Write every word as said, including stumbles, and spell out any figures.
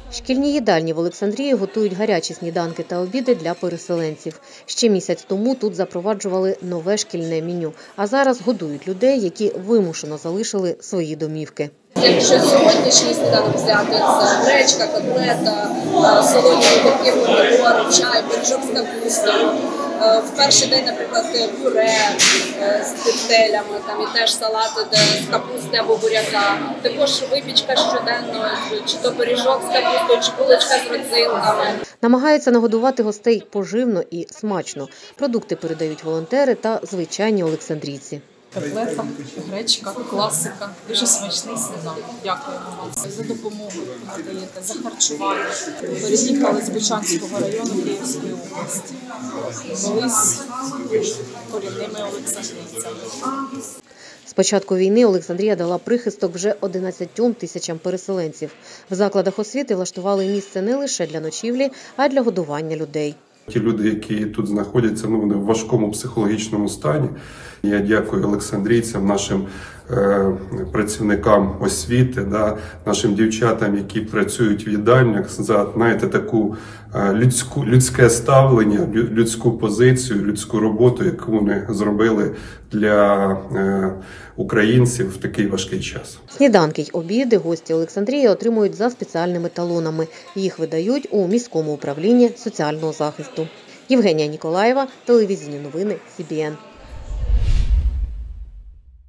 Шкільні їдальні в Олександрії готують гарячі сніданки та обіди для переселенців. Ще місяць тому тут запроваджували нове шкільне меню, а зараз годують людей, які вимушено залишили свої домівки. Якщо сьогоднішній сніданок взяти, це гречка, котлета, солоні огірки, помідори, чай, пиріжок з капустою. В перший день, наприклад, пюре з тефтелями, там і теж салати з капусти або буряка. Також випічка щоденно, чи то пиріжок з капустою, чи булочка з родзинками. Намагаються нагодувати гостей поживно і смачно. Продукти передають волонтери та звичайні олександрійці. Котлета, гречка, класика. Дуже смачний сніданок. Дякуємо вам за допомогу, яку надаєте, за харчування. Переїхали з Бучанського району Київської області. Були з корінними олександрійцями. З початку війни Олександрія дала прихисток вже одинадцятьом тисячам переселенців. В закладах освіти влаштували місце не лише для ночівлі, а й для годування людей. Ті люди, які тут знаходяться, ну, вони в важкому психологічному стані. Я дякую олександрійцям, нашим е, працівникам освіти, да, нашим дівчатам, які працюють в їдальнях, за, знаєте, таку е, людську, людське ставлення, людську позицію, людську роботу, яку вони зробили для е, українців в такий важкий час. Сніданки й обіди гості Олександрії отримують за спеціальними талонами. Їх видають у міському управлінні соціального захисту. Євгенія Ніколаєва, телевізійні новини Сі Бі Ен.